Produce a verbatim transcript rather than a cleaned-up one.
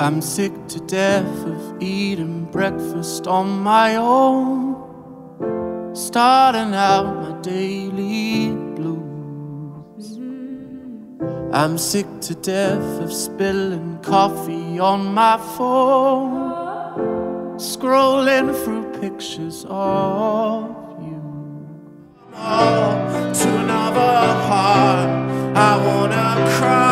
I'm sick to death of eating breakfast on my own, starting out my daily blues. I'm sick to death of spilling coffee on my phone, scrolling through pictures of you. Oh, to another heart, I wanna cry.